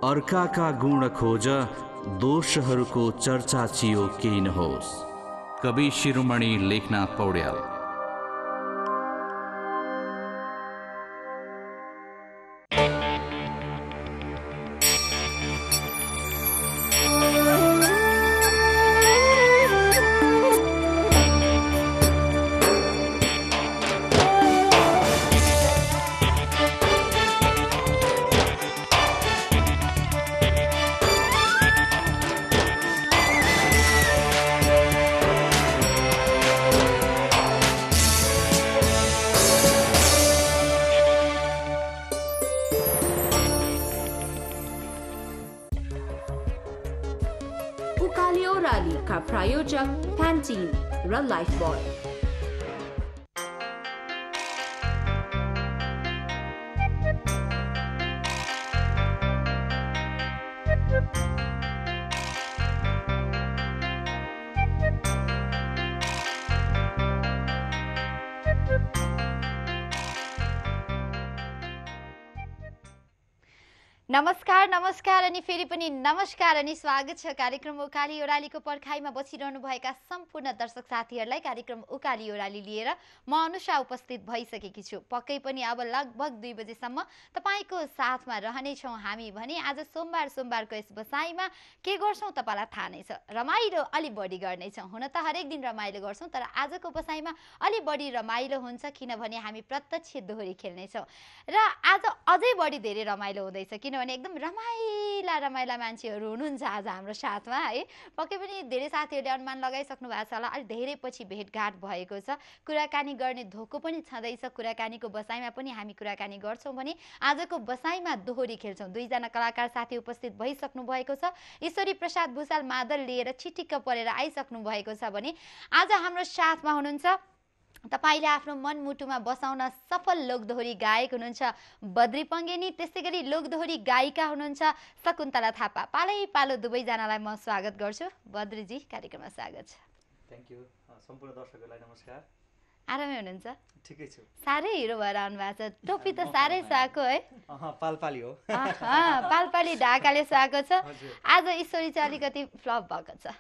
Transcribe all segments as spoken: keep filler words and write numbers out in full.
अर्काका गुण खोज, दोषहरूको चर्चा चियो केही नहोस्। कवि शिरोमणि लेखनाथ पौड्याल। उकाली ओह्राली का प्रायोजक प्यान्टिन र लाइफबॉय। नमस्कार नमस्कार अनि फेरि पनि नमस्कार अनि स्वागत छ कार्यक्रम उकाली ओह्रालीको पर्खाइमा बसिरहनु भएका सम्पूर्ण दर्शक साथीहरूलाई। कार्यक्रम उकाली ओह्राली लिएर म अनुषा उपस्थित भइसकेकी छु। पक्कै पनि अब लगभग दुई बजेसम्म तपाईँको साथमा रहनेछौँ हामी भने आज सोमबार सोमबारको यस बसाइमा के गर्छौँ तपाईँलाई थाहा नै छ, रमाइलो अलि बढी गर्नेछौँ। हुन त हरेक दिन रमाइलो गर्छौँ, तर आजको बसाइमा अलि बढी रमाइलो हुन्छ किनभने हामी प्रत्यक्ष दोहोरी खेल्नेछौँ र आज अझै बढी धेरै रमाइलो हुँदैछ किनभने एकदम रमाइला रमाइला मान्छेहरू हुनुहुन्छ आज हाम्रो साथमा है। पक्कै पनि धेरै साथीहरूले अनुमान लगाइसक्नु भएको छ होला, अलि धेरै पछि भेटघाट भएको छ, कुराकानी गर्ने धोको पनि छँदैछ। कुराकानीको बसाइमा पनि हामी कुराकानी गर्छौँ भने आजको बसाइमा दोहोरी खेल्छौँ। दुईजना कलाकार साथी उपस्थित भइसक्नु भएको छ। ईश्वरी प्रसाद भुषाल मादल लिएर छिटिक्क परेर आइसक्नु भएको छ भने आज हाम्रो साथमा हुनुहुन्छ तपाईले आफ्नो मनमुटुमा बसाउन सफल लोकदोहोरी गायक हुनुहुन्छ बद्री पङ्गेनी, त्यसै गरी लोकदोहोरी गायिका हुनुहुन्छ शकुन्तला थापा। पालै पालो दुवैजनालाई म स्वागत गर्छु। बद्रीजी कार्यक्रममा स्वागत छ। Thank you. सम्पूर्ण दर्शकहरूलाई नमस्कार। आरामै हुनुहुन्छ? ठिकै छु। साह्रै हिरो भएर आउनु भएको छ, टोपी त साह्रै साको है। पालपाली हो। पालपाली ढाकाले साको छ। आज ईश्वरी चाहिँ अलिकति फ्लप भएको छ।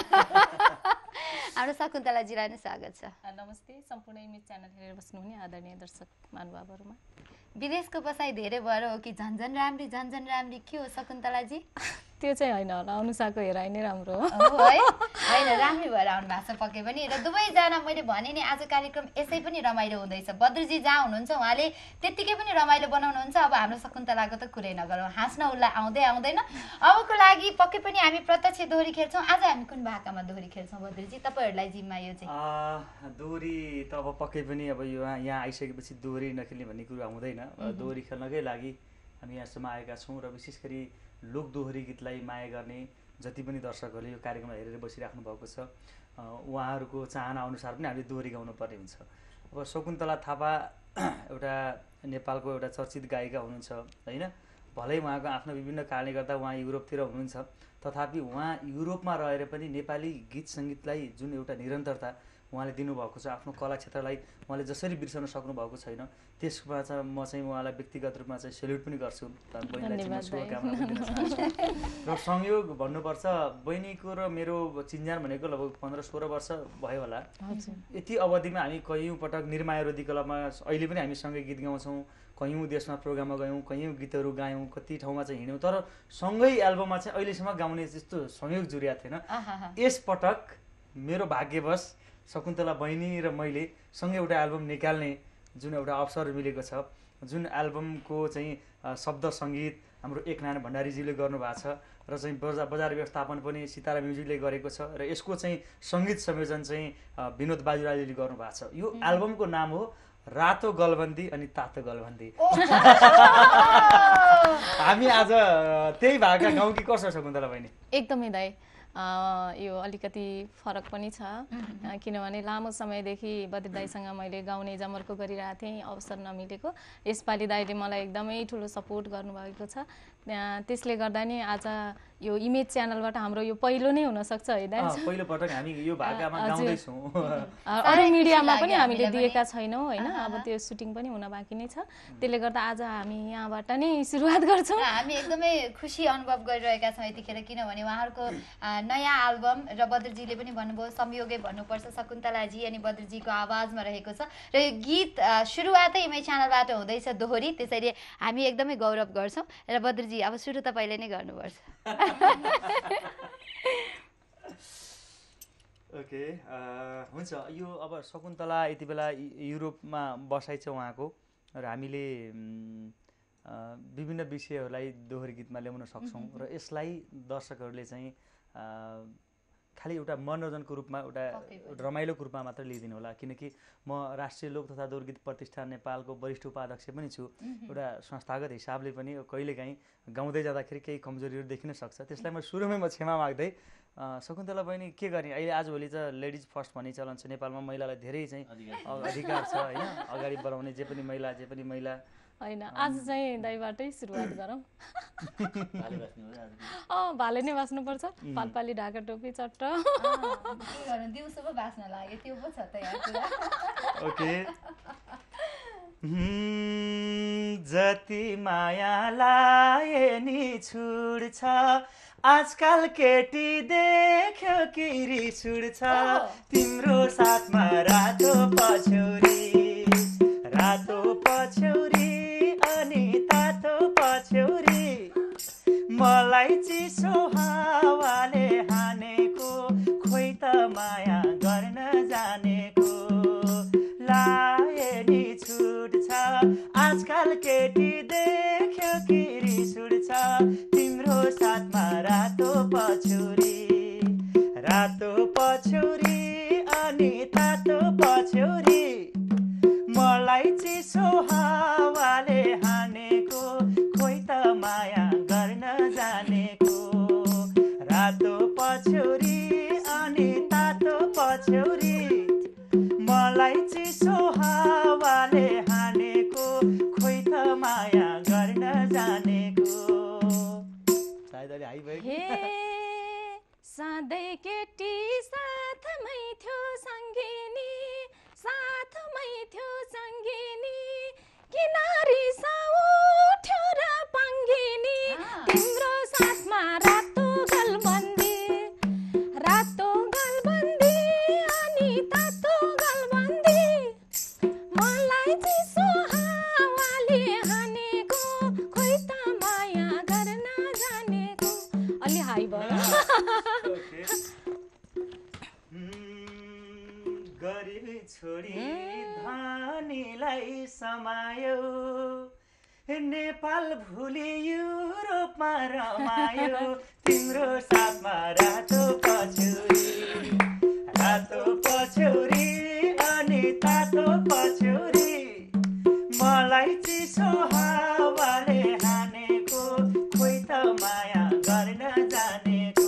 हाम्रो शकुन्तलाजीलाई नै स्वागत छ। नमस्ते सम्पूर्ण इमेज च्यानल हेरेर बस्नुहुने आदरणीय दर्शक महानुभावहरूमा। विदेशको बसाइ धेरै भएर हो कि झन्झन राम्री झन्झन राम्री के हो शकुन्तलाजी? त्यो चाहिँ होइन होला, अनुसाको हेराइ नै राम्रो हो है। होइन राम्री भएर आउनु भएको छ पक्कै पनि। र दुवैजना मैले भने नि आज कार्यक्रम यसै पनि रमाइलो हुँदैछ। बद्रीजी जहाँ हुनुहुन्छ उहाँले त्यत्तिकै पनि रमाइलो बनाउनुहुन्छ। अब हाम्रो शकुन्तलाको त कुरै नगरौँ, हाँस्न उसलाई आउँदै आउँदैन। अबको लागि पक्कै पनि हामी प्रत्यक्ष दोहोरी खेल्छौँ। आज हामी कुन भाकामा दोहोरी खेल्छौँ बद्रीजी, तपाईँहरूलाई जिम्मा यो चाहिँ? दोहोरी त अब पक्कै पनि अब यो यहाँ आइसकेपछि दोहोरी नखेल्ने भन्ने कुरो हुँदैन। दोहोरी खेल्नकै लागि हामी यहाँसम्म आएका छौँ र विशेष गरी लोक दोहोरी गीतलाई माया गर्ने जति पनि दर्शकहरूले यो कार्यक्रम हेरेर बसिराख्नु भएको छ उहाँहरूको चाहना अनुसार पनि हामीले दोहोरी गाउनु पर्ने हुन्छ। अब शकुन्तला थापा एउटा नेपालको एउटा चर्चित गायिका हुनुहुन्छ होइन। भलै उहाँको आफ्नो विभिन्न कारणले गर्दा उहाँ युरोपतिर हुनुहुन्छ, तथापि उहाँ युरोपमा रहेर पनि नेपाली गीत सङ्गीतलाई जुन एउटा निरन्तरता उहाँले दिनुभएको छ, आफ्नो कला क्षेत्रलाई उहाँले जसरी बिर्सन सक्नुभएको छैन, त्यसमा चाहिँ म चाहिँ उहाँलाई व्यक्तिगत रूपमा चाहिँ सेल्युट पनि गर्छु। बहिनीलाई शुभकामना पनि दिन चाहन्छु। र संयोग भन्नुपर्छ, बहिनीको र मेरो चिन्जान भनेको लगभग पन्ध्र सोह्र वर्ष भयो होला। यति अवधिमा हामी कयौँ पटक निर्माया रोधी क्लबमा अहिले पनि हामी सँगै गीत गाउँछौँ, कयौँ देशमा प्रोग्राममा गयौँ, कयौँ गीतहरू गायौँ, कति ठाउँमा चाहिँ हिँड्यौँ, तर सँगै एल्बममा चाहिँ अहिलेसम्म गाउने त्यस्तो संयोग जुरिया थिएन। यसपटक मेरो भाग्यवश शकुन्तला बहिनी र मैले सँगै एउटा एल्बम निकाल्ने जुन एउटा अवसर मिलेको छ, जुन एल्बमको चाहिँ शब्द सङ्गीत हाम्रो एकनारायण भण्डारीजीले गर्नुभएको छ र चाहिँ बजार बजार व्यवस्थापन पनि सितारा म्युजिकले गरेको छ र यसको चाहिँ सङ्गीत संयोजन चाहिँ विनोद बाजुराजीले गर्नुभएको छ। यो एल्बमको नाम हो रातो गलबन्दी अनि तातो गलबन्दी। हामी आज त्यही भाका गाउँ कि कसो शकुन्तला बहिनी? एकदमै दाइ, यो अलिकति फरक पनि छ किनभने लामो समयदेखि बद्री दाइसँग मैले गाउने जमर्को गरिरहेको थिएँ, अवसर नमिलेको। यसपालि दाइले मलाई एकदमै ठुलो सपोर्ट गर्नुभएको छ, त्यसले गर्दा नि आज यो इमेज च्यानलबाट हाम्रो यो पहिलो नै हुनसक्छ है दाजु? पहिलो पटक हामी यो भाकामा गाउँदैछौँ। अरू मिडियामा पनि हामीले दिएका छैनौँ होइन, अब त्यो सुटिङ पनि हुन बाँकी नै छ। त्यसले गर्दा आज हामी यहाँबाट नै सुरुवात गर्छौँ। हामी एकदमै खुसी अनुभव गरिरहेका छौँ यतिखेर, किनभने उहाँहरूको नयाँ एल्बम र बद्रजीले पनि भन्नुभयो संयोगै भन्नुपर्छ शकुन्तलाजी अनि बद्रजीको आवाजमा रहेको छ र यो गीत सुरुवातै इमेज च्यानलबाट हुँदैछ दोहोरी, त्यसैले हामी एकदमै गौरव गर्छौँ। र बद्रजी अब सुरु तपाईँले नै गर्नुपर्छ। ओके हुन्छ। यो अब शकुन्तला यति बेला युरोपमा बसाइ छ उहाँको, र हामीले विभिन्न विषयहरूलाई दोहोरी गीतमा ल्याउन सक्छौँ र यसलाई दर्शकहरूले चाहिँ खालि एउटा मनोरञ्जनको रूपमा एउटा रमाइलोको रूपमा मात्र लिइदिनु होला, किनकि म राष्ट्रिय लोक तथा दोहोरी गीत प्रतिष्ठान नेपालको वरिष्ठ उपाध्यक्ष पनि छु। एउटा संस्थागत हिसाबले पनि कहिलेकाहीँ गाउँदै जाँदाखेरि केही कमजोरीहरू देखिन सक्छ, त्यसलाई म सुरुमै म क्षमा माग्दै शकुन्तला बहिनी के गर्ने, अहिले आजभोलि त लेडिज फर्स्ट भन्ने चलन छ नेपालमा, महिलालाई धेरै चाहिँ अधिकार छ होइन, अगाडि बढाउने जे पनि महिला जे पनि महिला होइन। आज चाहिँ दाइबाटै सुरुवात गरौँ। अँ भाले नै बाँच्नुपर्छ, पालपाली ढाका टोपी चट्ट दिउँसो पो बाँच्न लाग्यो, त्यो पो छ त यहाँ कुरा। ओके। जति माया लाए नि छुड्छ, आजकल केटी देख्यो कि रिस उड्छ, तिम्रो साथमा रातो पछौरी रातो पछौरी अनि तातो पछौरी, मलाई चिसो हावाले हानेको, खोइ त माया गर्न जानेको, लाए नि छुट्छ, आजकल केटी देख्यो कि रिस उड्छ, तिम्रो साथमा रातो पछौरी रातो पछौरी अनि तातो पछौरी, मलाई चिसो हावाले हानेको, खोइ त माया गर्न जानेको, रातो पछौरी अनि तातो पछौरी, मलाई चिसो हावाले हानेको, खोइ त माया गर्न जानेको। हे सधैँ केटी साथमै थियो सङ्गिनी, साथमै थियो सङ्गिनी, किनारी उठ्यो र पङ्गिनी, तिम्रो साथमा रातो गलबन्दी रातो गलबन्दी अनि तातो गलबन्दी, मलाई चिसो हावाले हानेको, खोइ त माया गर्न जानेको। अलि हाई भयो। गरिब छोडी धनीलाई समायो, नेपाल भुली युरोपमा रमायो, तिम्रो साथमा रातो पछौरी रातो पछौरी अनि तातो पछौरी, मलाई चिसो हावाले हानेको, खोइ त माया गर्न जानेको,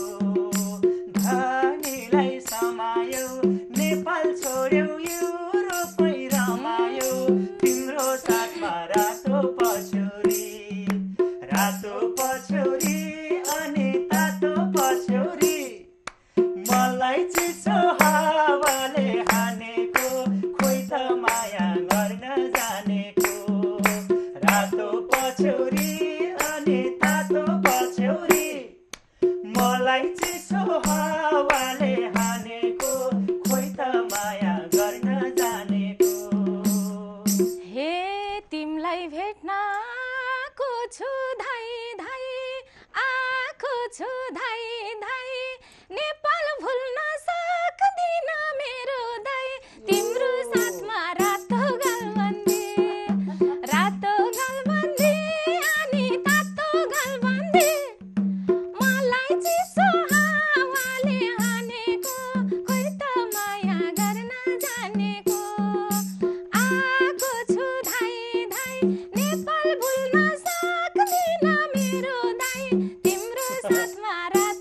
धनीलाई समायो, नेपाल छोड्यौ युरोपै रमायो, तिम्रो साथमा रातो पछौरी रातो पछौरी अनि तातो पछौरी, मलाई चिसो हावाले हानेको, खोइ त माया गर्न जानेको, रातो पछौरी अनि तातो पछौरी, मलाई चिसो हावाले हानेको, खोइ त माया गर्न जानेको। हे तिमलाई भेट्न आएको छु धाइ धाइ, आएको छु धाइ धाइ, नेपाल भुल्न सक्दिन मेरो दाइ, तिम्रो साथमा रातो गलबन्दी रातो गलबन्दी अनि तातो गलबन्दी, मलाई चिसो हावाले हानेको, खोइ त माया गर्न जानेको, आएको छु धाइ धाइ, नेपाल भुल्न सक्दिन मेरो दाइ, तिम्रो साथमा रातो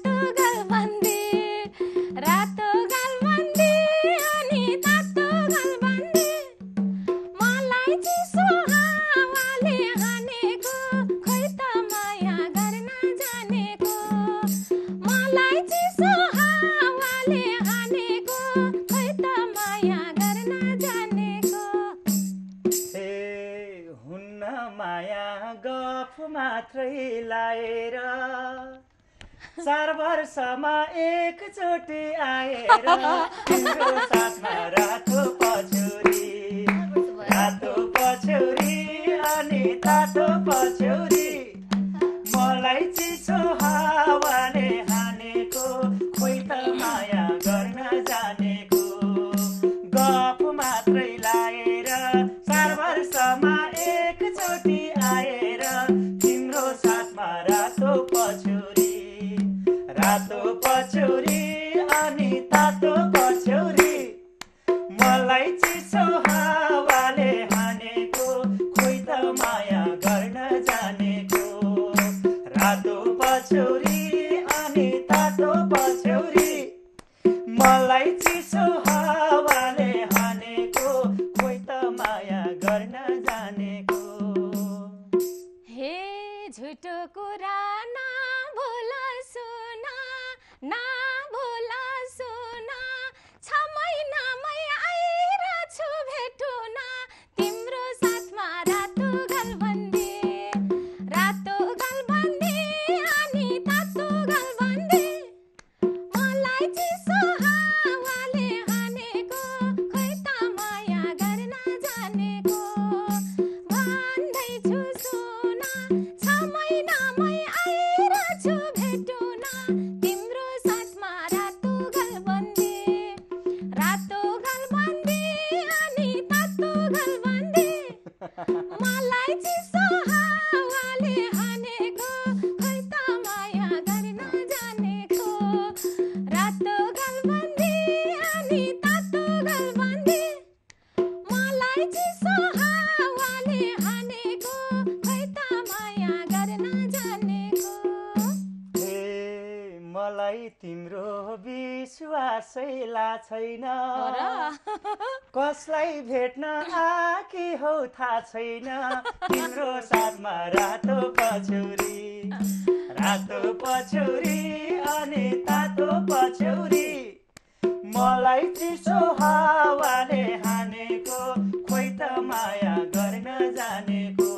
चार वर्षमा एकचोटि आएर तिम्रो साथमा रातो पछौरी रातो पछौरी अनि तातो पछौरी मलाई चिसो हावाले हानेको खोइ त माया गर्न जानेको गफ मात्रै लाएर चार वर्षमा एकचोटि आएर तिम्रो साथमा रातो पछौरी रातो पछौरी अनि तातो पछौरी मलाई चिसो हावाले हानेको खोइ त माया गर्न जानेको रातो पछौरी अनि तातो पछौरी मलाई चिसो हावाले हानेको खोइ त माया गर्न जानेको हे झुटो कुरा ना भोला सुना ना भोला सुना छ महिनामै आइरहेछु भेटुन तिम्रो साथमा रातो गलबन्दी रातो गलबन्दी अनि तातो गलबन्दी मलाई चिसो हावाले हानेको खोइ त माया गर्न जानेको भन्दैछु सुन छ महिनामै आइरहेछु भेटुन तिम्रो साथमा रातो गलबन्दी रातो गलबन्दी अनि तातो गलबन्दी मलाई चिसो हावाले हानेको खोइ त माया गर्न जानेको रातो गलबन्दी अनि तातो गलबन्दी मलाई चिसो हावाले हानेको खोइ त माया गर्न जानेको ए मलाई तिम्रो विश्वासै ला छैन कसलाई भेट्न आकी हौ थाहा छैन तिम्रो साथमा रातो पछौरी रातो पछौरी अनि तातो पछौरी मलाई चिसो हावाले हानेको खोइ त माया गर्न जानेको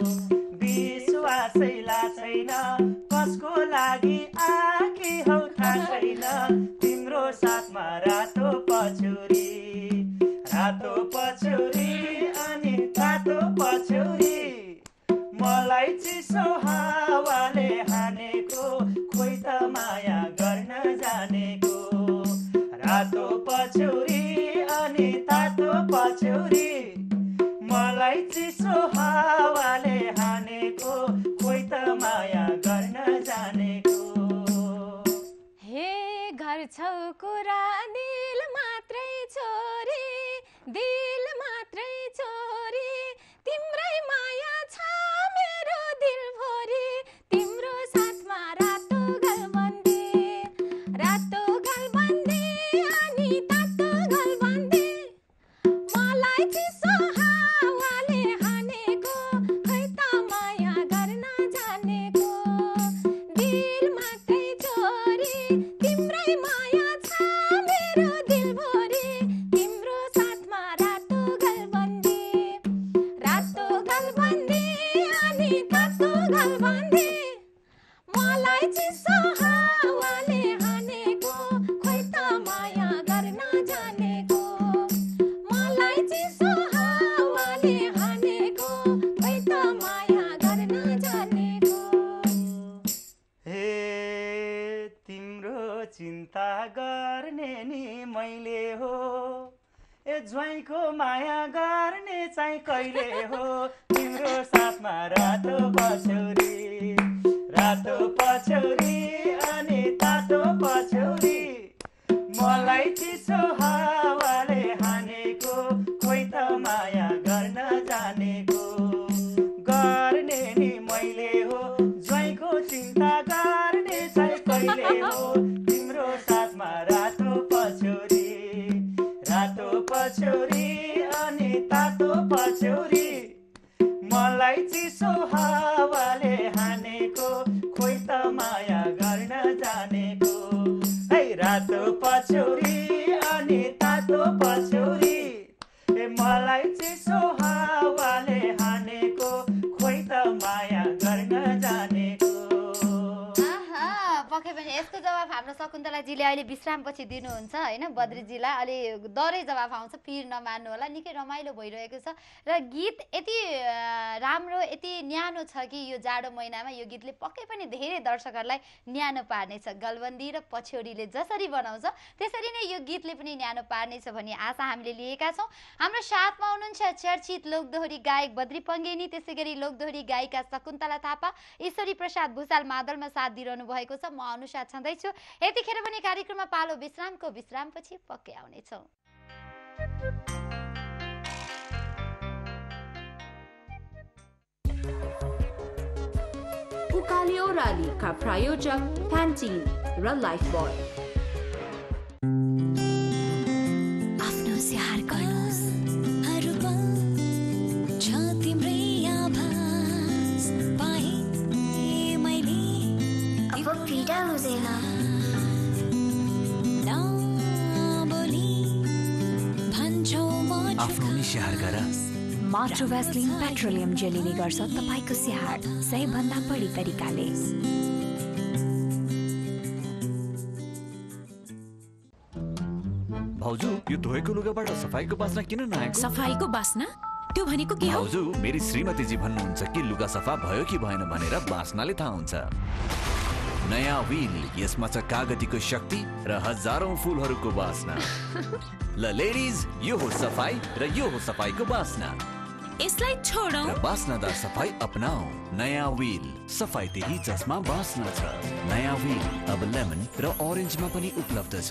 विश्वासै ला छैन कसको लागि आकी हौ थाहा छैन तिम्रो साथमा रातो पछौरी रातो पछौरी अनि तातो पछौरी मलाई चिसो हावाले हानेको खोइ त माया गर्न जानेको रातो पछौरी अनि तातो पछौरी मलाई चिसो हावाले हानेको खोइ त माया गर्न जानेको हे घर छौ कुरा दिल मात्रै छोरी दिल मात्रै छोरी तिम्रै माया छ मेरो दिलभरि तिम्रो साथमा रातो गलबन्दी रातो गलबन्दी अनि तातो गलबन्दी मलाई चिसो हावाले हानेको खोइ त माया गर्न जानेको दिल मात्रै छोरी तिम्रै माया छ मेरो दिलभरि तिम्रो साथमा रातो गलबन्दी रातो गलबन्दी अनि तातो गलबन्दी मलाई चिसो हावाले हानेको खोइ त माया गर्न जानेको मलाई चिसो हावाले हानेको खोइ त माया गर्न जानेको हे तिम्रो चिन्ता गर्ने नि मैले हो ए ज्वाइँको माया गर्ने चाहिँ कहिले हो तिम्रो साथमा रातो पछौरी रातो पछौरी अनि तातो पछौरी मलाई चिसो हावाले हानेको खोइ त माया गर्न जानेको गर्ने नि मैले हो ज्वाइँको चिन्ता गर्ने चाहिँ कहिले हो तिम्रो साथमा रातो पछौरी रातो पछौरी अनि तातो पछौरी मलाई चिसो हावाले हानेको खोइ त माया गर्न जानेको है रातो पछौरी अनि तातो पछौरी ए मलाई चिसो हावाले हानेको खोइ त माया गर्न जानेको पक्कै पनि यसको जवाफ हाम्रो शकुन्तलाजीले अहिले विश्रामपछि दिनुहुन्छ होइन बद्रीजीलाई अलि डरै जवाफ आउँछ पिर नमान्नु होला निकै रमाइलो भइरहेको छ र गीत यति राम्रो यति न्यानो छ कि यो जाडो महिनामा यो गीतले पक्कै पनि धेरै दर्शकहरूलाई न्यानो पार्नेछ गलबन्दी र पछ्यौरीले जसरी बनाउँछ त्यसरी नै यो गीतले पनि न्यानो पार्नेछ भन्ने आशा हामीले लिएका छौँ हाम्रो साथमा हुनुहुन्छ चर्चित लोकदोहोरी गायक बद्री पङ्गेनी त्यसै गरी लोकदोहोरी गायिका शकुन्तला थापा ईश्वरी प्रसाद भुसाल मादलमा साथ दिइरहनु भएको छ म अनुषा छँदैछु यतिखेर पनि कार्यक्रममा पालो विश्रामको विश्रामपछि पक्कै आउनेछौँ उकाली ओह्राली का प्रायोजक प्यान्टिन र लाइफ बोय आफ्नो स्याहार गर्नुहोस् हर पल छ तिम्रै आभास पाएँ मैले अब पीडा हुँदैन नबोली भन्छौ म आफ्नो नि स्याहार गर माट्रो भ्यासलिन पेट्रोलियम जेलीले गर्छ तपाईँको स्याहार सय भन्दा बढी तरिकाले भाउजू यो धोएको लुगाबाट सफाईको बास्ना किन नआएको सफाईको बास्ना त्यो भनेको के हो भाउजू मेरी श्रीमतीजी भन्नुहुन्छ कि लुगा सफा भयो कि भएन भनेर बास्नाले थाहा हुन्छ नयाँ व्हील यसमा छ कागतीको शक्ति र हजारौं फूलहरूको बास्ना ल लेडीज यो हो सफाई र यो हो सफाईको बास्ना यसलाई छोडौं र बास्नादार सफाई अपनाऊ नयाँ व्हील सफाई त्यही जसमा बास्ना छ नयाँ व्हील अब लेमन र ओरेन्जमा पनि उपलब्ध छ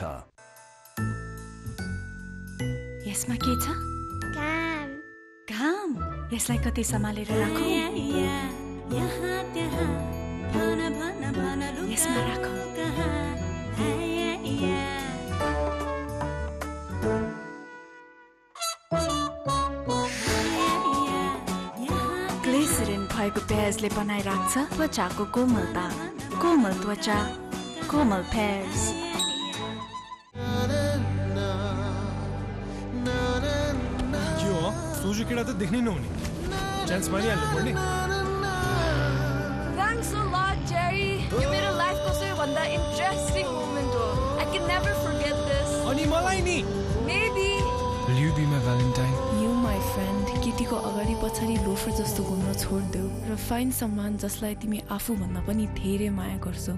यसमा के छ काम घाम यसलाई कतै सम्हालेर राखौं यसमा राखौं ग्लिसरिन भएको पेयर्सले बनाइराख्छ त्वचाको कोमलता कोमल त्वचा कोमल पेयर्स सोझो केटा त देख्नै नहुने चान्स मारिहाल्नु पर्ने Thanks a lot, Jerry. यो मेरो लाइफको सबैभन्दा इन्ट्रेस्टिङ मोमेन्ट हो. I can never forget this. अनि मलाई नि Maybe. Will you be my Valentine? You, my friend, केटीको अगाडि पछाडि लोफर जस्तो घुम्न छोड्देऊ र फाइन सम्मान जसलाई तिमी आफू भन्दा पनि धेरै माया गर्छौ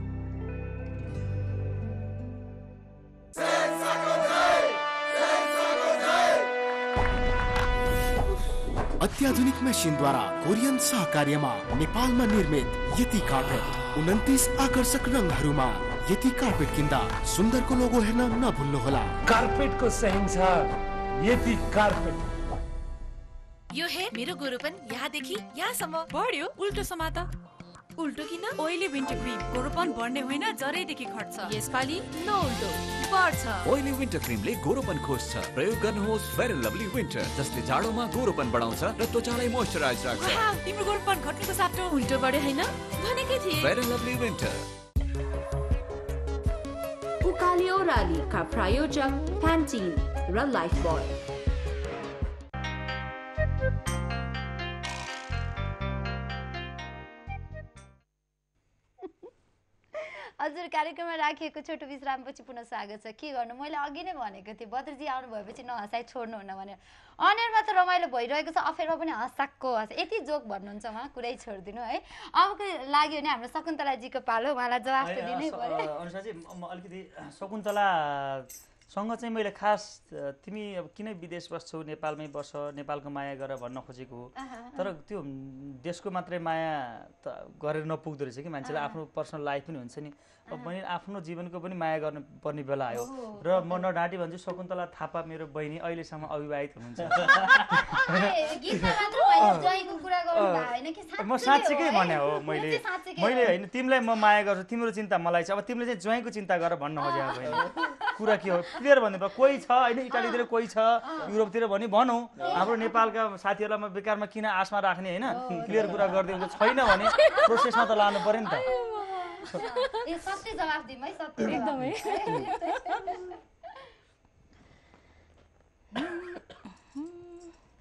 अत्याधुनिक मेसिनद्वारा कोरियन सहकार्यमा नेपालमा निर्मित यति कार्पेट उन्तिस आकर्षक रङहरूमा यति कार्पेट किन्दा सुन्दरको लोगो हेर्न नभुल्नुहोला कार्पेटको सहिङ छ यति कार्पेट यो हे मेरो गोरोपन यहाँदेखि यहाँसम्म बढ्यो उल्टो समात उल्टो किन ओइली विन्टर क्रिम गोरोपन बढ्ने होइन जरैदेखि घट्छ यसपालि न उल्टो बढ्छ ओइली विन्टर क्रिमले गोरोपन खोज्छ प्रयोग गर्नुहोस् फेयर एन्ड लभली विन्टर जसले जाडोमा गोरोपन बढाउँछ र त्वचालाई मोइस्चराइज राख्छ वाउ तिम्रो गोरोपन घट्नुको साटो उल्टो बढे हैन भनेकै थिए फेयर एन्ड लभली विन्टर उकाली ओह्राली का प्रायोजक प्यान्टिन र लाइफ बोय हजुर कार्यक्रममा राखिएको छोटो विश्रामपछि पुनः स्वागत छ के गर्नु मैले अघि नै भनेको थिएँ बद्रीजी आउनु भएपछि नहसाइ छोड्नुहुन्न भनेर अनियरमा त रमाइलो भइरहेको छ अफेरमा पनि हँसाक्को हँस यति जोक भन्नुहुन्छ उहाँ कुरै छोडिदिनु है अबको लाग्यो भने हाम्रो शकुन्तलाजीको पालो उहाँलाई जवाफ त दिनै पर्यो अनुसाजी म अलिकति शकुन्तला सँग चाहिँ मैले खास तिमी अब किन विदेश बस्छौ नेपालमै बस नेपालको माया गर भन्न खोजेको हो तर त्यो देशको मात्रै माया त गरेर नपुग्दो रहेछ कि मान्छेलाई आफ्नो पर्सनल लाइफ पनि हुन्छ नि अब मैले आफ्नो जीवनको पनि माया गर्नु पर्ने बेला आयो र म नडाँटी भन्छु शकुन्तला थापा मेरो बहिनी अहिलेसम्म अविवाहित हुनुहुन्छ म साँच्चीकै भने हो मैले मैले होइन तिमीलाई म माया गर्छु तिम्रो चिन्ता मलाई छ अब तिमीले चाहिँ ज्वाइँको चिन्ता गर भन्न खोजेको बहिनी कुरा के हो क्लियर भन्नु कोही छ होइन इटालीतिर कोही छ युरोपतिर भने भनौँ हाम्रो नेपालका साथीहरूलाई म बेकारमा किन आशमा राख्ने होइन क्लियर कुरा गरिदिएको छैन भने प्रोसेसमा त लानु पर्यो नि त एकदमै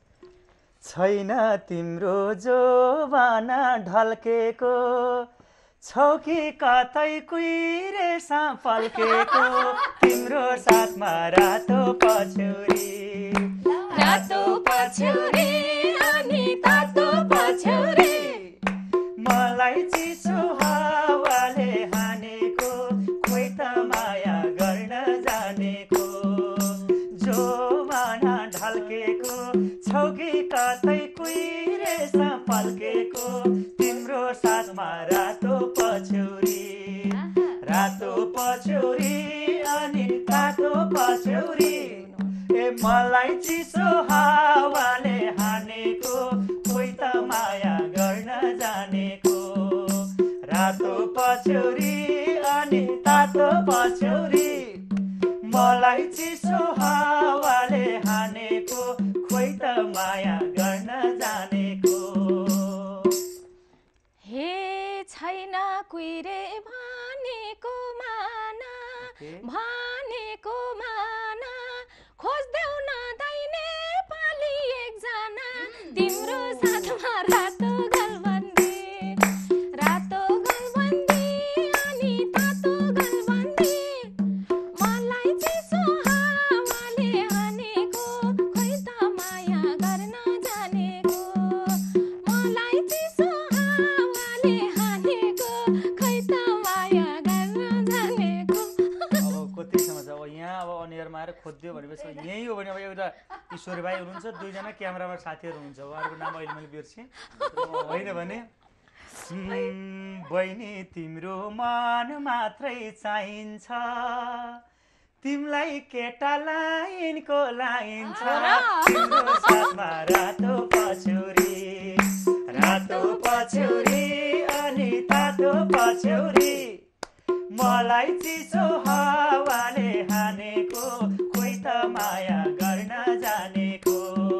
छैन तिम्रो जोबाना ढल्केको छौ कि कतै कुइरे साँप पल्केको तिम्रो साथमा रातो पछ्यौरी रातो पछ्यौरी अनि तातो पछ्यौरी मलाई चिसो हावाले हानेको खोइ त माया गर्न जानेको जो माना ढल्केको छौ कि कतै कुइरे साँप पल्केको तिम्रो साथमा रातो पछ्यौरी रातो पछ्यौरी अनि तातो पछ्यौरी ए मलाई चिसो हावाले हानेको खोइ त माया गर्न जानेको रातो पछ्यौरी अनि तातो पछ्यौरी मलाई चिसो हावाले हानेको खोइ त माया गर्न जानेको हे छैन कुइरे भनेको माना भनेको माना खोज्देऊ न दाइने पाली एकजना तिम्रो साथमा रातो गलबन्दी रातो गलबन्दी अनि तातो गलबन्दी मलाई चिसो हावाले हानेको खोइ त माया गर्न जानेको मलाई चिसो हावाले हानेको खोइ त माया गर्न जानेको अब कतिसम्म छ अब यहाँ अब अनियरमा आएर खोज्दियो भनेपछि यही हो भने अब एउटा ईश्वर भाइ हुनुहुन्छ दुईजना क्यामेरामा साथीहरू हुनुहुन्छ उहाँहरूको नाम अहिले मैले बिर्सेँ होइन भने बहिनी तिम्रो मन मात्रै चाहिन्छ तिमीलाई केटा लाइनको लाइन्छ तिम्रो साथमा रातो पछ्यौरी रातो पछ्यौरी अनि तातो पछ्यौरी मलाई चिसो हावाले हानेको खोइ त माया गर्न जानेको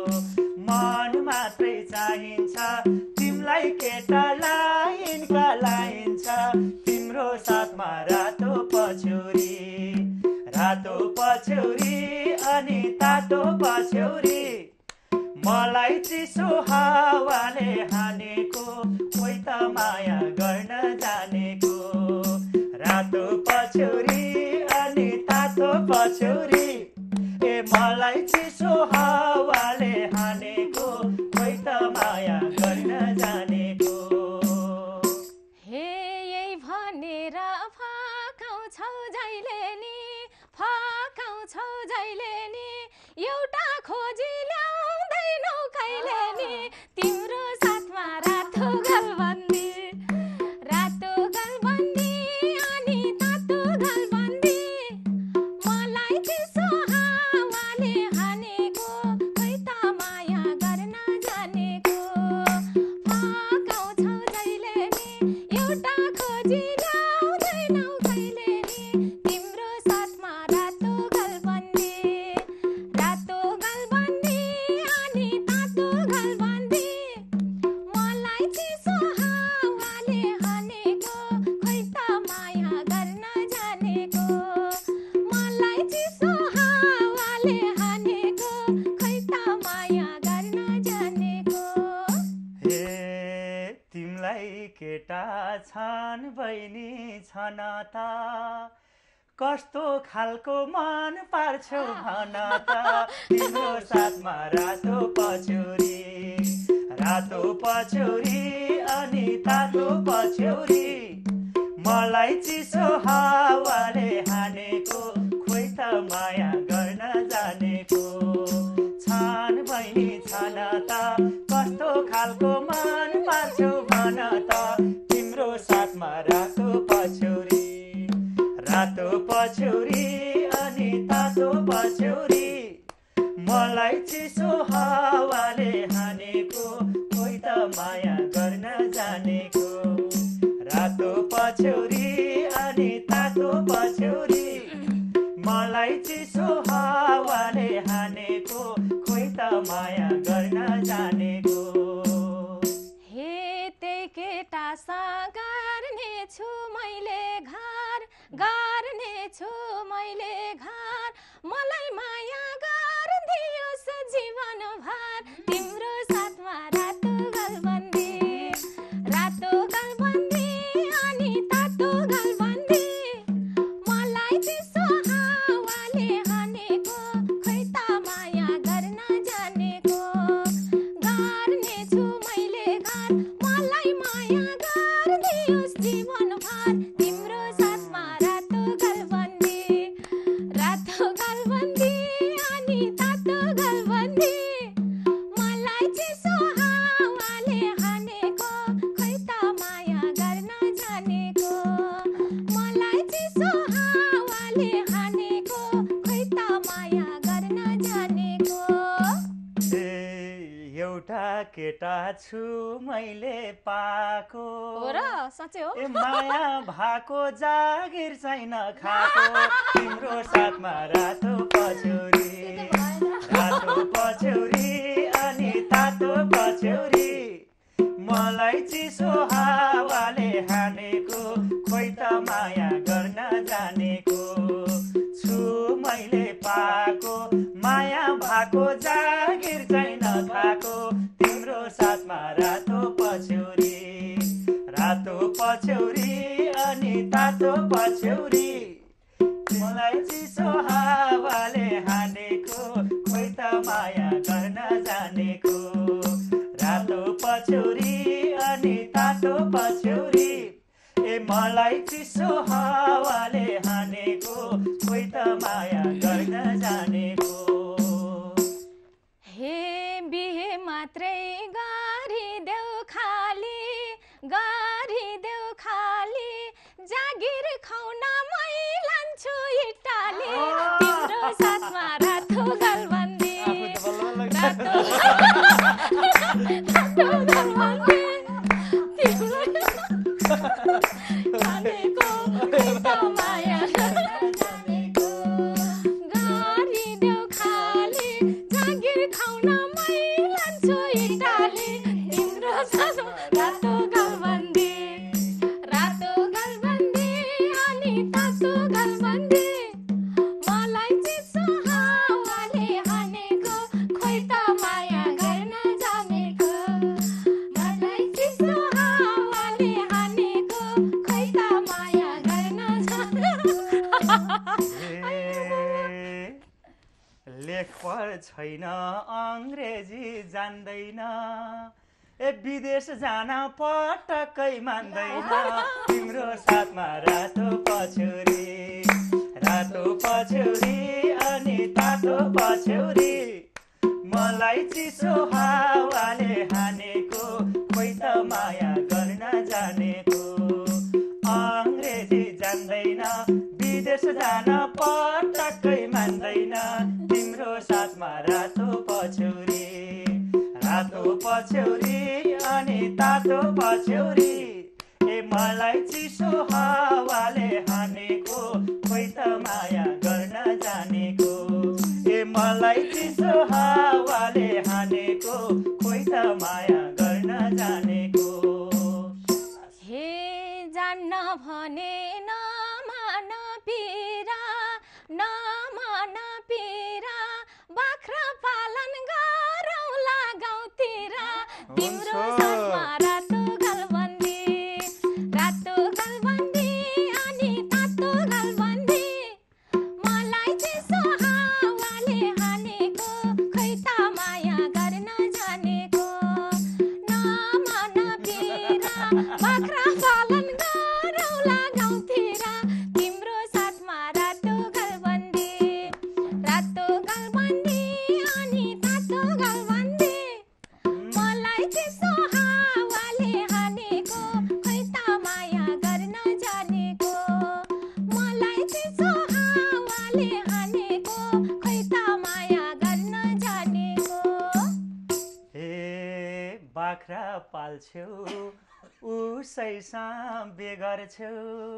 मन मात्रै चाहिन्छ तिमीलाई केटा लाइनका लाइन्छ तिम्रो साथमा रातो पछ्यौरी रातो पछ्यौरी अनि तातो पछ्यौरी मलाई चिसो हावाले हानेको खोइ त माया गर्न जानेको रातो पछ्यौरी अनि तातो पछ्यौरी ए मलाई चिसो हावाले हानेको खोइ त माया गर्न जानेको हे यही भनेर फकाउँछौ जहिले नि फकाउँछौ जहिले नि एउटा खोजी ल्याउँदैनौ कहिले नि तिम्रो साथमा रातो गलबन्दी रातो गलबन्दी अनि तातो गलबन्दी मलाई चिसो हावाले हानेको खोइ त माया गर्न जानेको फकाउँछौ जहिले नि एउटा खोजी ल्याउँदैनौ कहिले नि तिम्रो साथमा रातो गलबन्दी रातो गलबन्दी अनि तातो गलबन्दी मलाई चिसो हावाले हानेको खोइ त माया गर्न जानेको मलाई चिसो हावाले हानेको खोइ त माया गर्न जानेको हे तिमीलाई केटा छन् बहिनी छन त कस्तो खालको मन पार्छौ भन त तिम्रो साथमा रातो पछ्यौरी रातो पछ्यौरी अनि तातो पछ्यौरी मलाई चिसो हावाले हानेको खोइ त माया गर्न जानेको छन् बहिनी छन त कस्तो खालको मन पार्छौ भन त तिम्रो साथमा रातो पछ्यौरी रातो पछ्यौरी अनि तातो पछ्यौरी मलाई चिसो हावाले हानेको खोइ त माया गर्न जानेको रातो पछ्यौरी अनि तातो पछ्यौरी मलाई चिसो हावाले हानेको खोइ त माया गर्न जानेको हे त्यही केटासँग गर्नेछु मैले घर गर्नेछु मैले घर मलाई माया गरिदियोस् जीवन भर तिम्रो साथमा रातो गलबन्दी रातो गलबन्दी अनि केटा छु मैले पाको हो र साँच्चै हो ए माया भएको जागिर छैन खाको तिम्रो साथमा रातो पछौरी रातो पछौरी अनि तातो पछौरी मलाई चिसो हावाले हानेको खोइ त माया गर्न जानेको छु मैले पाको माया भएको जागिर छैन खाको तिम्रो साथमा रातो पछौरी रातो पछौरी अनि तातो पछौरी मलाई चिसो हावाले हानेको खोइ त माया गर्न जानेको रातो पछौरी अनि तातो पछौरी ए मलाई चिसो हावाले हानेको खोइ त माया गर्न जानेको हे बिहे मात्रै गरिदेऊ खाली गरिदेऊ खाली जागिर खाउन मै लान्छु इटाली तिम्रो साथमा रातो गलबन्दी रातो रातो गलबन्दी तिम्रो जानेको खोइ त माया जानेको गरिदेऊ खाली जागिर खाउन मै लान्छु इटाली तिम्रो साथमा रातो गलबन्दी रातो गलबन्दी अनि तातो गलबन्दी मलाई चिसो हावाले हानेको खोइ त माया गर्न जानेको मलाई चिसो हावाले हानेको खोइ त माया गर्न जानेको लेख पढ छैन अङ्ग्रेजी जान्दैन ए विदेश जान पटक्कै मान्दैन तिम्रो साथमा रातो पछौरी रातो पछौरी अनि तातो पछौरी मलाई चिसो हावाले हानेको खोइ त माया गर्न जानेको अङ्ग्रेजी जान्दैन विदेश जान पटक्कै मान्दैन तिम्रो साथमा रातो पछौरी रातो पछौरी अनि तातो पछौरी ए मलाई चिसो हावाले हानेको खोइ त माया गर्न जानेको ए मलाई चिसो हावाले हानेको खोइ त माया गर्न जानेको हे जान्न भने नमान पिरा नमान पिरा बाख्रा पालन गरौँला गाउँतिर तिम्रो साथमा रातो गलबन्दी रातो गलबन्दी अनि तातो गलबन्दी मलाई चिसो हावाले हानेको खोइ त माया गर्न जानेको नमान पिरा बाख्रा पालन गरौँला गाउँतिर तिम्रो साथमा रातो गलबन्दी रातो गलबन्दी अनि तातो गलबन्दी मलाई चिसो हावाले हानेको खोइ त माया गर्न जानेको मलाई चिसो हावाले हानेको खोइ त माया गर्न जानेको हे बाख्रा पाल्छौ उसैसँग बे गर्छौ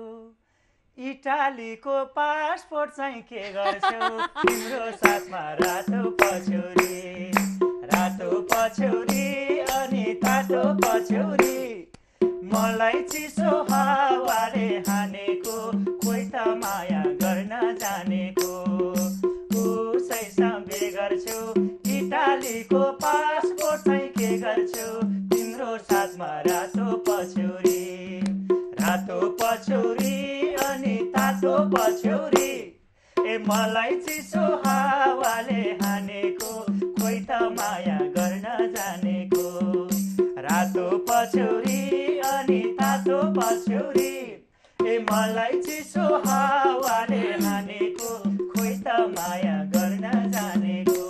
इटालीको पासपोर्ट चाहिँ के गर्छौ तिम्रो साथमा रातो पछौरी रातो पछौरी अनि तातो पछौरी मलाई चिसो हावाले हानेको खोइ त माया गर्न जानेको उसैसँग बे गर्छौ इटालीको पासपोर्ट चाहिँ के गर्छौ तिम्रो साथमा रातो पछौरी रातो पछौरी अनि तातो पछौरी ए मलाई चिसो हावाले हानेको खोइ त माया गर्न जानेको रातो पछौरी अनि तातो पछौरी ए मलाई चिसो हावाले हानेको खोइ त माया गर्न जानेको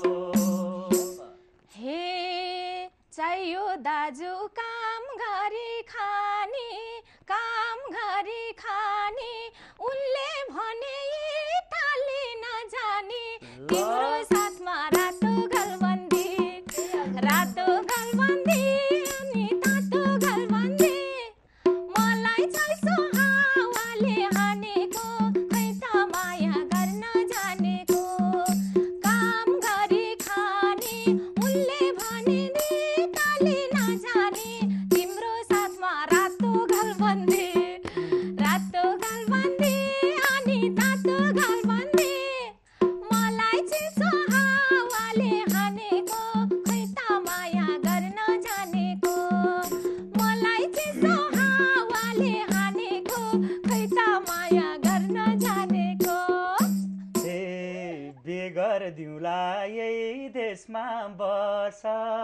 हे चाहियो दाजु काम गरी खाने काम गरी खाने उनले भने इटाली नजाने तिम्रो साथमा रातो गलबन्दी रातो गलबन्दी माया गर्न जानेको ए बेगर दिउँला यही देशमा बस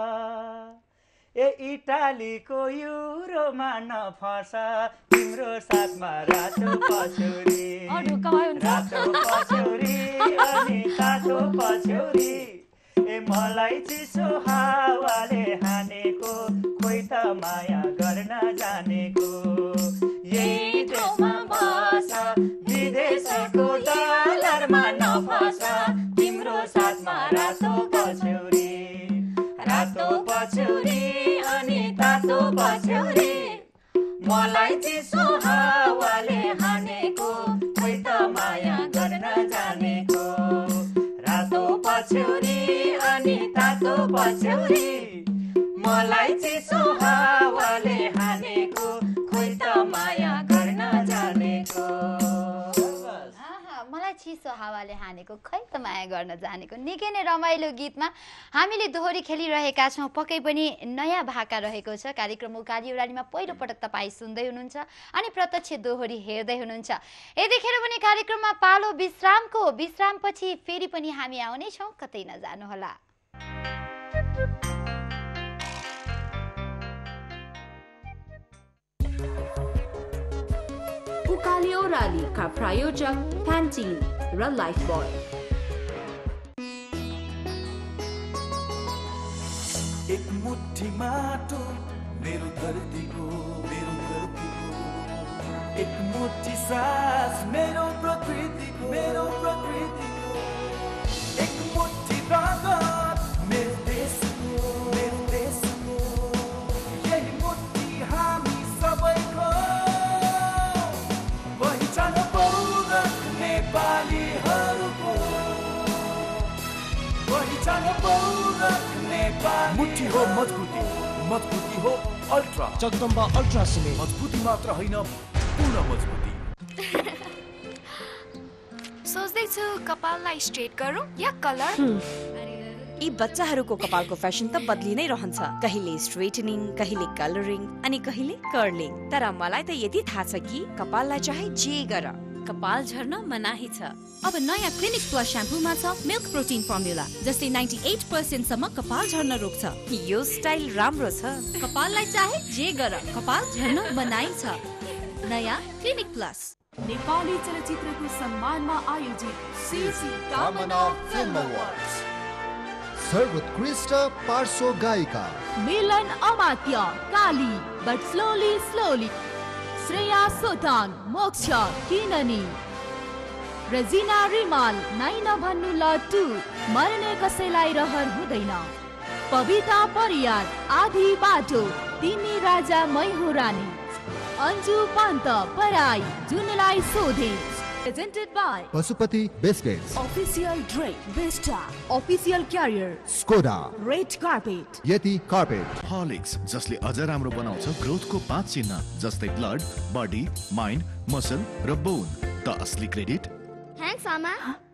ए इटालीको युरोमा नफस तिम्रो साथमा रातो पछौरी रातो पछौरी अनि तातो पछौरी ए मलाई चिसो हावाले हानेको खोइ त माया गर्न जानेको यही देशमा बस विदेशको डलरमा नफस तिम्रो साथमा रातो पछौरी रातो पछौरी अनि तातो पछौरी मलाई चिसो हावाले हानेको खोइ त माया गर्न जानेको रातो पछौरी अनि तातो पछौरी मलाई चिसो हावाले हानेको खोइ त माया गर्न जानेको मलाई चिसो हावाले हानेको खै त माया गर्न जानेको निकै नै रमाइलो गीतमा हामीले दोहोरी खेलिरहेका छौँ। पक्कै पनि नयाँ भाका रहेको छ। कार्यक्रम उकाली ओह्रालीमा पहिलो पटक तपाईँ सुन्दै हुनुहुन्छ अनि प्रत्यक्ष दोहोरी हेर्दै हुनुहुन्छ। यतिखेर पनि कार्यक्रममा पालो विश्रामको। विश्रामपछि फेरि पनि हामी आउनेछौँ, कतै नजानुहोला। उकाली ओह्राली का प्रायोजक प्यान्टिन र लाइफ बोय। एक मुट्ठी माटो मेरो धरतीको मेरो धरतीको एक मुट्ठी सास मेरो प्रकृतिको मेरो प्रकृतिको एक मुट्ठी रगत मेरो देशको मेरो देशको यही मुट्ठी हामी सबैको पहिचान पौरख नेपालीहरूको पहिचान पौरख मुट्ठी हो मजबुती मजबुती हो अल्ट्रा जगदम्बा अल्ट्रा सिमेन्ट मजबुती मात्र होइन पूर्ण मजबुती। सोच्दैछु कपाललाई स्ट्रेट गरौँ या कलर। यी बच्चाहरूको कपालको फेसन त बदलि नै रहन्छ, कहिले स्ट्रेटनिङ कहिले कलरिङ अनि कहिले कर्लिङ। तर मलाई त यति थाहा छ कि कपाललाई चाहे जे गर कपाल झर्न मनाही छ। अब नयाँ क्लिनिक प्लस स्याम्पूमा छ मिल्क प्रोटिन फर्मुला जसले अठानब्बे प्रतिशत सम्म कपाल झर्न रोक्छ। यो स्टाइल राम्रो छ। कपाललाई चाहे जे गर कपाल झर्न मनाही छ। नयाँ क्लिनिक प्लस। नेपाली चलचित्रको सम्मानमा आयोजित सीसी कामना फिल्म अवार्ड्स सर्वोत्कृष्ट पार्श्व गायिका Milan Amatya Kali but slowly slowly, Shreya Sotang Moksha Kinni, रजिना रिमाल नाइ नभन्नु लट्टु मर्ने कसैलाई रहर हुँदैन, पविता परियार आधी बाटो तिमी राजा मै हो रानी, अन्जु पन्त पराई जुनलाई सोधे। Presented by Pashupati biscuits, Official Drake, Vista, Official Carrier, Skoda, Red Carpet, Yeti carpet. Horlicks जसले अझ राम्रो बनाउँछ ग्रोथको पाँच चिन्ह जस्तै ब्लड, बडी, माइन्ड, मसल र बोन। त असली क्रेडिट थ्याङ्क्स आमा।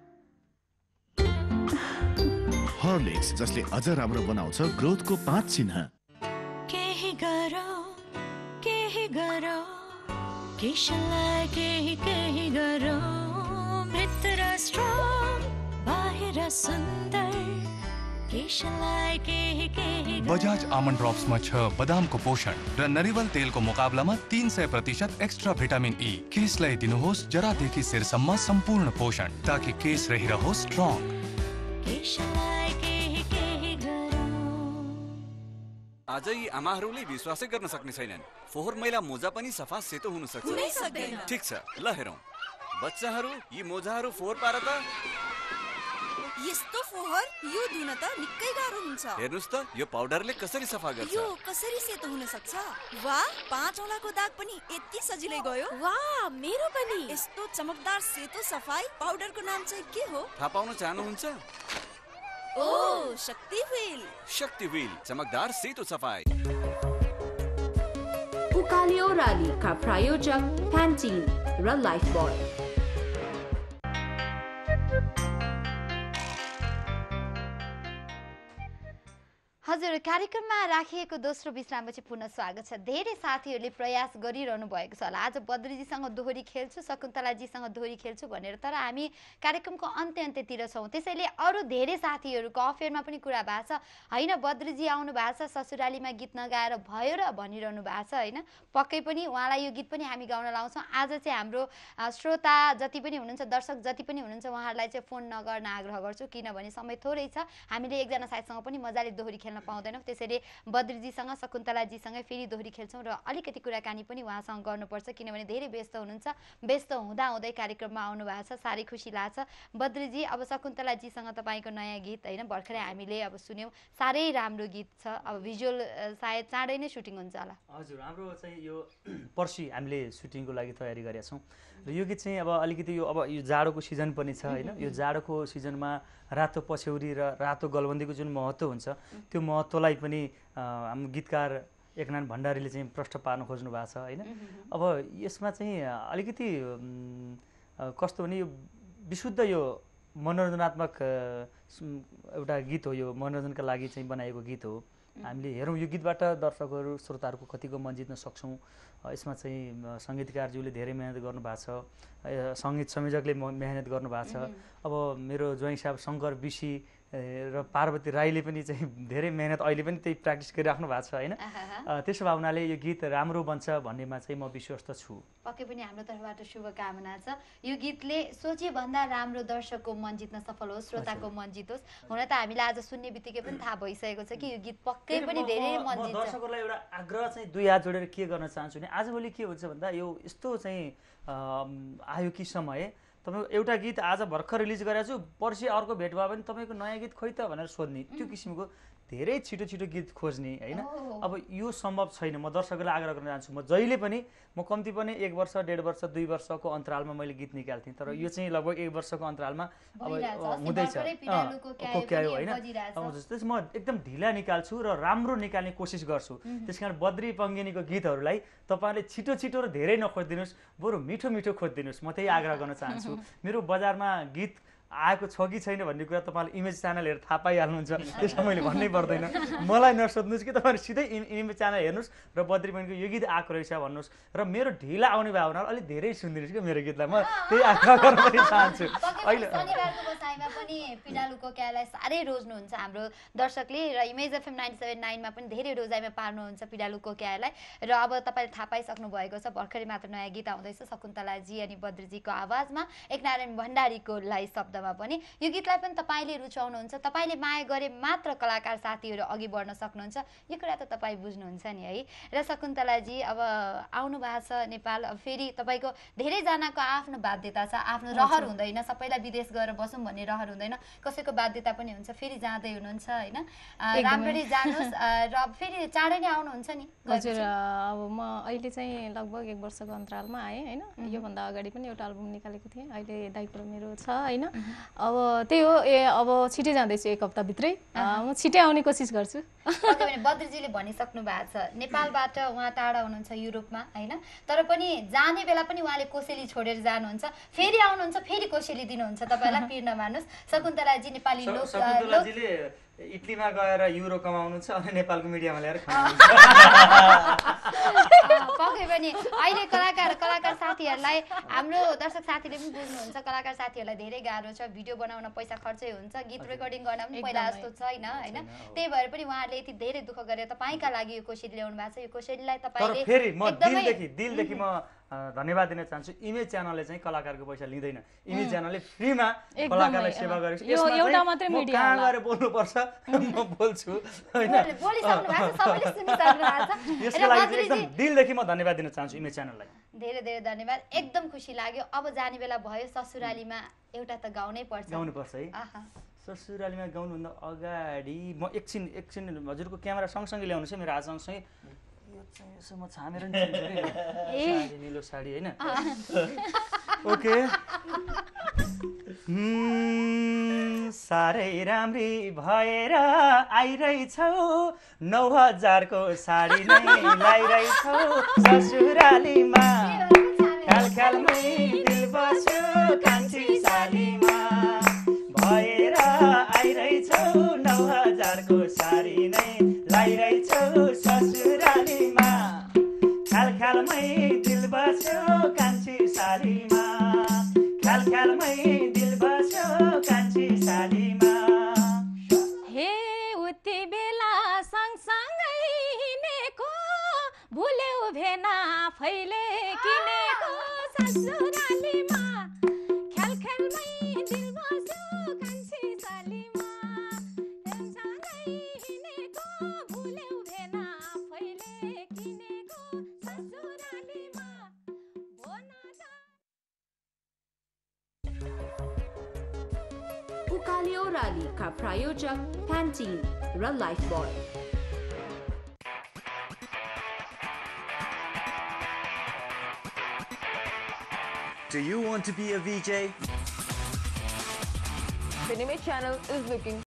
हॉर्लिक्स जसले अझ राम्रो बनाउँछ ग्रोथको पाँच चिन्ह। केही गरौ केही गरौ केशलाई केही केही गरौ भित्र स्ट्रङ बाहिर सुन्दर केशलाई केही केही बजाज आमन्ड ड्रप्समा छ बदामको पोषण र नरिवल तेलको मुकाबलामा तीन सय प्रतिशत एक्स्ट्रा भिटामिन ई। केशलाई दिनुहोस् जरादेखि शिरसम्म सम्पूर्ण पोषण ताकि केश रहिरहोस् स्ट्रङ। केशलाई केही केही गरौ। आज यी आमाहरूले विश्वासै गर्न सक्ने छैनन्। फोहोर मैला मोजा पनि सफा सेतो हुन सक्छ। हुनै सक्दैन। ठीक छ, ल हेरौँ। बच्चाहरू यी मोजाहरू फोहोर पार त। यस्तो फोहोर यो धुन त निकै गाह्रो हुन्छ। हेर्नुस् त यो पाउडरले कसरी सफा गर्छ। यो कसरी सेतो हुन सक्छ। वाह, पाँच औँलाको दाग पनि यति सजिलै गयो। वाह, मेरो पनि। यस्तो चमकदार सेतो सफाई पाउडरको नाम चाहिँ के हो थाहा पाउन चाहनुहुन्छ? ओ, शक्ति व्हील। शक्ति व्हील चमकदार सेतो सफाई। उकाली ओह्राली का प्रायोजक प्यान्टिन र लाइफ बोय। हजुर हजुर कार्यक्रममा राखिएको दोस्रो विश्रामपछि पुनः स्वागत छ। धेरै साथीहरूले प्रयास गरिरहनु भएको छ होला आज बद्रीजीसँग दोहोरी खेल्छु शकुन्तलाजीसँग दोहोरी खेल्छु भनेर, तर हामी कार्यक्रमको अन्त्य अन्त्यतिर छौँ। त्यसैले अरू धेरै साथीहरूको अफेयरमा पनि कुरा भएको छ होइन, बद्रीजी आउनु भएको छ ससुरालीमा गीत नगाएर भयो र भनिरहनु भएको छ होइन। पक्कै पनि उहाँलाई यो गीत पनि हामी गाउन लाउँछौँ। आज चाहिँ हाम्रो श्रोता जति पनि हुनुहुन्छ दर्शक जति पनि हुनुहुन्छ उहाँहरूलाई चाहिँ फोन नगर्न आग्रह गर्छु, किनभने समय थोरै छ। हामीले एकजना साथीसँग पनि मजाले दोहोरी खेल्न पाउँदैनौँ, त्यसैले बद्रीजीसँग शकुन्तलाजीसँगै फेरि दोहोरी खेल्छौँ र अलिकति कुराकानी पनि उहाँसँग गर्नुपर्छ, किनभने धेरै व्यस्त हुनुहुन्छ। व्यस्त हुँदा हुँदै कार्यक्रममा आउनु भएको छ, साह्रै खुसी लाग्छ। बद्रीजी अब शकुन्तलाजीसँग तपाईँको नयाँ गीत होइन भर्खरै हामीले अब सुन्यौँ, साह्रै राम्रो गीत छ। अब भिजुअल सायद चाँडै नै सुटिङ हुन्छ होला। हजुर, हाम्रो चाहिँ यो पर्सि हामीले सुटिङको लागि तयारी गरेका छौँ र यो गीत चाहिँ अब अलिकति यो अब यो जाडोको सिजन पनि छ होइन। यो जाडोको सिजनमा रातो पछ्यौरी र रातो गलबन्दीको जुन महत्त्व हुन्छ त्यो महत्त्वलाई पनि हाम्रो गीतकार एकनारायण भण्डारीले चाहिँ प्रष्ट पार्न खोज्नु भएको छ होइन। अब यसमा चाहिँ अलिकति कस्तो भने यो विशुद्ध यो मनोरञ्जनात्मक एउटा गीत हो, यो मनोरञ्जनका लागि चाहिँ बनाएको गीत हो। हामीले हेरौँ यो गीतबाट दर्शकहरू श्रोताहरूको कतिको मन जित्न सक्छौँ। यसमा चाहिँ सङ्गीतकारज्यूले धेरै मेहनत गर्नुभएको छ, सङ्गीत संयोजकले मेहनत गर्नुभएको छ। अब मेरो ज्वाइँ साहब शङ्कर बिसी र पार्वती राईले पनि चाहिँ धेरै मेहनत अहिले पनि त्यही प्र्याक्टिस गरिराख्नु भएको छ होइन। त्यसो भए हुनाले यो गीत राम्रो बन्छ भन्नेमा चाहिँ म विश्वस्त छु। पक्कै पनि हाम्रो तर्फबाट शुभकामना छ। यो गीतले सोचे भन्दा राम्रो दर्शकको मन जित्न सफल होस्, श्रोताको मन जितोस्। हुन त हामीलाई आज सुन्ने बित्तिकै पनि थाहा भइसकेको छ कि यो गीत पक्कै पनि धेरै मन जित्छ। दर्शकहरूलाई एउटा आग्रह चाहिँ दुई हात जोडेर के गर्न चाहन्छु भने आजभोलि के हुन्छ भन्दा यो यस्तो चाहिँ आयो कि समय तपाईँको एउटा गीत आज भर्खर रिलिज गरेको छु, पर्सि अर्को भेट भयो भने तपाईँको नयाँ गीत खोइ त भनेर सोध्ने, त्यो किसिमको धेरै छिटो छिटो गीत खोज्ने होइन। अब यो सम्भव छैन। म दर्शकहरूलाई आग्रह गर्न चाहन्छु, म जहिले पनि म कम्ती पनि एक वर्ष डेढ वर्ष दुई वर्षको अन्तरालमा मैले गीत निकाल्थेँ, तर यो चाहिँ लगभग एक वर्षको अन्तरालमा अब हुँदैछ कोक्यायो होइन। त्यसमा म एकदम ढिला निकाल्छु र राम्रो निकाल्ने कोसिस गर्छु। त्यस कारण बद्री पङ्गिनीको गीतहरूलाई तपाईँले छिटो छिटो र धेरै नखोजिदिनुहोस्, बरु मिठो मिठो खोजिदिनुहोस्। म त्यही आग्रह गर्न चाहन्छु। मेरो बजारमा गीत आएको छ कि छैन भन्ने कुरा तपाईँले इमेज च्यानल हेरेर थाहा पाइहाल्नुहुन्छ, त्यसमा मैले भन्नै पर्दैन। मलाई नसोध्नुहोस् कि तपाईँले सिधै इमेज च्यानल हेर्नुहोस् र बद्री पङ्गिनीको यो गीत आएको रहेछ भन्नुहोस् र मेरो ढिला आउने भावना अलिक धेरै सुनिदिनुहोस् कि मेरो गीतलाई। म त्यही आग्रह गर्न पनि चाहन्छु। अहिले शनिबारको बसाइमा पनि पिडालु कोक्यालाई साह्रै रोज्नुहुन्छ हाम्रो दर्शकले र इमेज एफएम नाइन्टी सेभेन नाइनमा पनि धेरै रोजाइमा पार्नुहुन्छ पिडालु कोक्यालाई। र अब तपाईँले थाहा पाइसक्नु भएको छ भर्खरै मात्र नयाँ गीत आउँदैछ शकुन्तलाजी अनि बद्रीजीको आवाजमा एकनारायण भण्डारीको लाई शब्द पनि। यो गीतलाई पनि तपाईँले रुचाउनुहुन्छ, तपाईँले माया गरे मात्र कलाकार साथीहरू अघि बढ्न सक्नुहुन्छ, यो कुरा त तपाईँ बुझ्नुहुन्छ नि है। र शकुन्तलाजी अब आउनु भएको छ नेपाल, फेरि तपाईँको धेरैजनाको आफ्नो बाध्यता छ, आफ्नो रहर हुँदैन, सबैलाई विदेश गएर बसौँ भन्ने रहर हुँदैन, कसैको बाध्यता पनि हुन्छ, फेरि जाँदै हुनुहुन्छ होइन। राम्ररी जानुहोस् र फेरि चाँडै नै आउनुहुन्छ नि। हजुर, अब म अहिले चाहिँ लगभग एक वर्षको अन्तरालमा आएँ होइन। योभन्दा अगाडि पनि एउटा एल्बम निकालेको थिएँ, अहिले दाइपुरो मेरो छ होइन। अब त्यही हो, ए अब छिटै जाँदैछु, एक हप्ताभित्रै म छिटै आउने कोसिस गर्छु। बद्रीजीले भनिसक्नु भएको छ नेपालबाट उहाँ टाढा हुनुहुन्छ युरोपमा होइन, तर पनि जाने बेला पनि उहाँले कोसेली छोडेर जानुहुन्छ, फेरि आउनुहुन्छ फेरि कोसेली दिनुहुन्छ। तपाईँलाई पिर नमान्नुहोस्। शकुन्तलाजी नेपाली लोक इटलीमा गएर युरो कमाउनुहुन्छ अनि नेपालको मिडियामा ल्याएर पक्कै पनि अहिले कलाकार कलाकार साथीहरूलाई हाम्रो दर्शक साथीले पनि बुझ्नुहुन्छ, कलाकार साथीहरूलाई धेरै गाह्रो छ, भिडियो बनाउन पैसा खर्चै हुन्छ, गीत रेकर्डिङ गर्न पनि पहिला जस्तो छैन होइन। त्यही भएर पनि उहाँहरूले यति धेरै दुःख गरेर तपाईँका लागि यो कोसेली ल्याउनु भएको छ। यो कोसेलीलाई तपाईँले फेरि म दिलदेखि दिलदेखि म धन्यवाद दिन चाहन्छु। इमेज च्यानलले चाहिँ कलाकारको पैसा लिँदैन, इमेज च्यानलले फ्रीमा कलाकारलाई सेवा गरेको छ। एउटा मात्रै मिडिया कहाँ गएर बोल्नुपर्छ म बोल्छु होइन। यसको लागि एकदम दिलदेखि म धन्यवाद दिन चाहन्छु इमेज च्यानललाई। धेरै धेरै धन्यवाद, एकदम खुसी लाग्यो। अब जाने बेला भयो, ससुरालीमा एउटा त गाउनै पर्छ। गाउनु पर्छ है। ससुरालीमा गाउनुभन्दा अगाडि म एकछिन एकछिन हजुरको क्यामेरा सँगसँगै ल्याउनुहोस् है, मेरो हात सँगसँगै यसो म छामेर नि साडी निलो साडी होइन। ओके। साह्रै राम्री भएर आइरहेछौ, नौ हजारको साडी नै लाइरहेछौ, ससुरालीमा ख्याल ख्यालमै दिल बस्यो कान्छी सालीमा, भएर आइरहेछौ नौ हजारको साडी नै ख्यालमै दिल बस्यो कान्छी सालीमा हे उति बेला सँगसँगै हिँडेको भुल्यौ भेना आफैले किनेको ससुरालीमा ख्याल ख्यालमै दिल बस्यो कान्छी सालीमा सँगसँगै हिँडेको भुल्यौ भेना आफैले किनेको ससुरालीमा उकाली ओह्राली का प्रायोजक प्यान्टिन र Lifebuoy. Do you want to be a V J? Cinema Channel is looking